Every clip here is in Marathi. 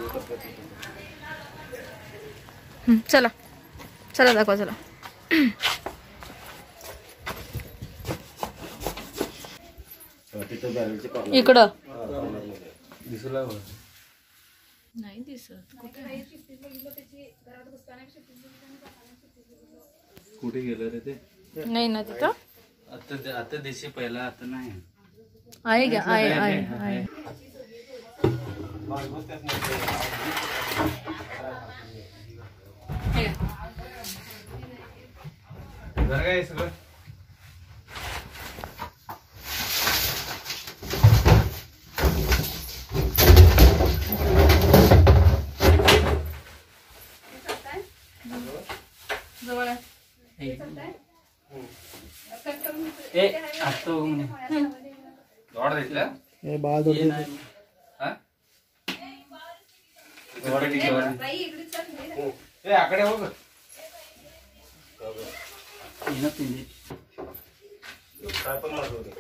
चला चला दाखवा चला. इकडं नाही दिसत. कुठे गेलं रे ते? नाही ना तिथं. आता दिसे पहिला आता नाही आहे का? आहे आहे आहे. काय सगळं जवळ आहे. आकडे हो काय पण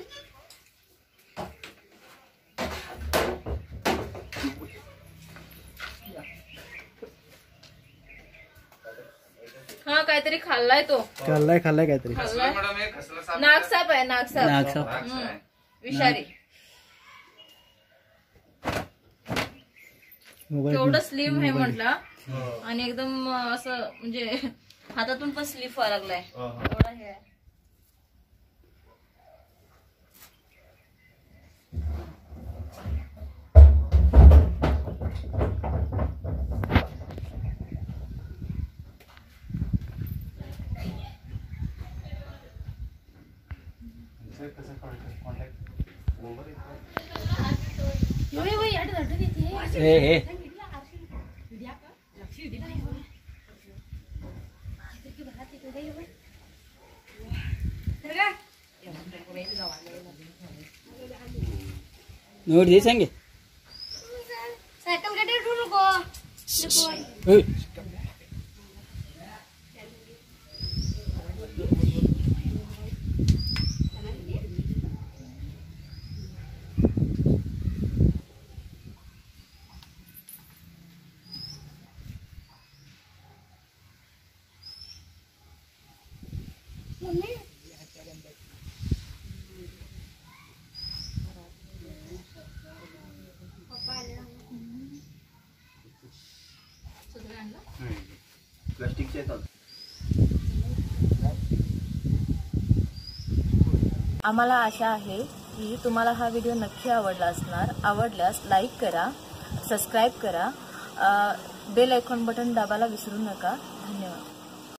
हा काहीतरी खाल्लाय तो. खाल्लाय काहीतरी. नागसाप आहे. नागसाप विषारी. तेवढं स्लिम आहे म्हटलं आणि एकदम असं म्हणजे हातातून पण स्लिप व्हायला लागलाय. एवढा हे आहे. नोट दे सांगे सायकल गाडी उठू नको. प्लास्टिकचे येतात. आम्हाला आशा आहे की तुम्हाला हा व्हिडिओ नक्की आवडला असणार. आवडल्यास लाईक करा, सबस्क्राईब करा, बेल आयकॉन बटन दाबायला विसरू नका. धन्यवाद.